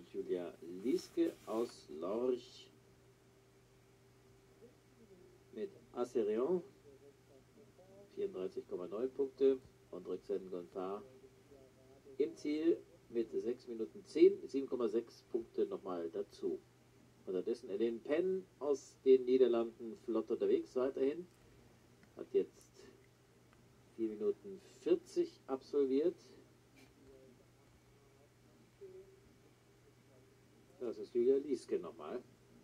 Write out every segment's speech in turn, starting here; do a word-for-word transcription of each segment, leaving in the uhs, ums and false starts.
Julia Lieske aus Lorch mit Acerion vierunddreißig Komma neun Punkte und Rexen Gonfar im Ziel mit sechs Minuten zehn, sieben Komma sechs Punkte nochmal dazu. Unterdessen Elaine Penn aus den Niederlanden flott unterwegs weiterhin. Hat jetzt vier Minuten vierzig absolviert. Das ist Julia Lieske nochmal.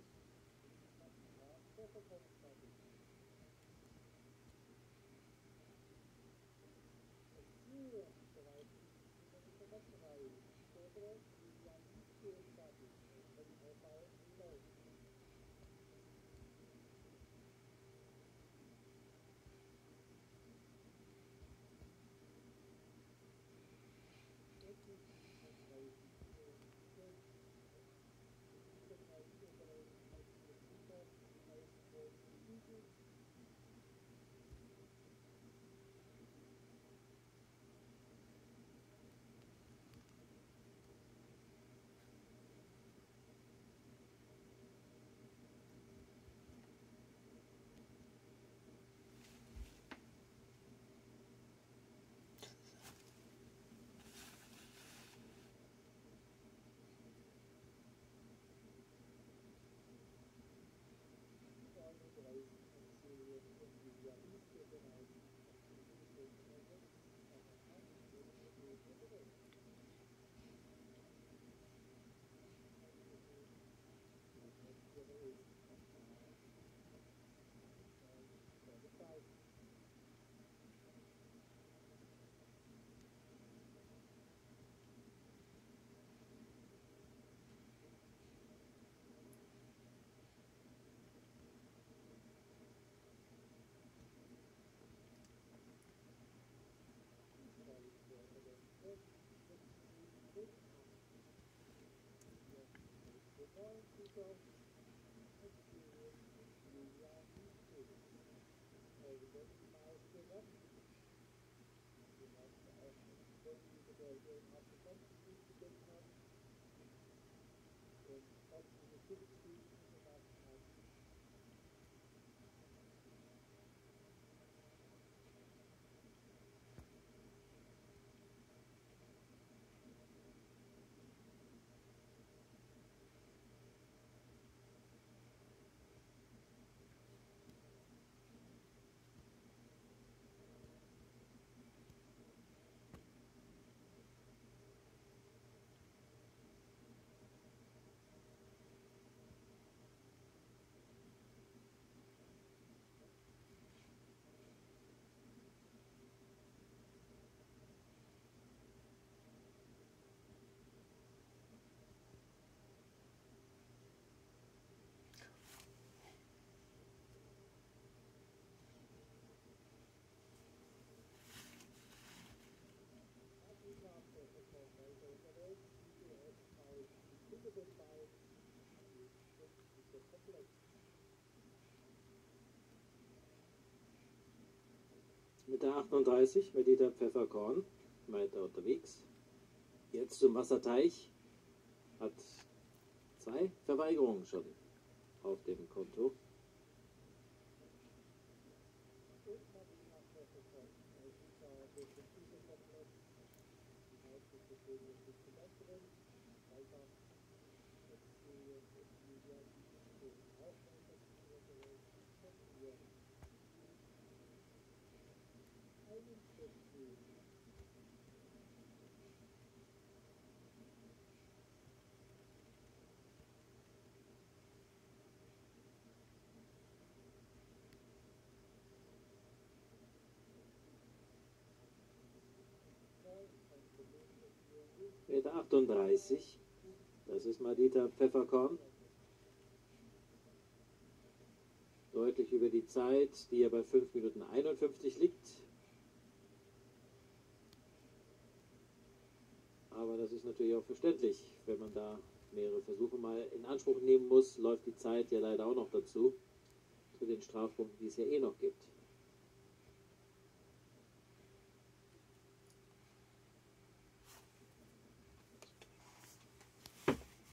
Mit der achtunddreißig mit Dieter Pfefferkorn weiter unterwegs. Jetzt zum Wasserteich. Hat zwei Verweigerungen schon auf dem Konto. Mit achtunddreißig, das ist Madita Pfefferkorn. Deutlich über die Zeit, die ja bei fünf Minuten einundfünfzig liegt. Aber das ist natürlich auch verständlich, wenn man da mehrere Versuche mal in Anspruch nehmen muss, läuft die Zeit ja leider auch noch dazu, zu den Strafpunkten, die es ja eh noch gibt.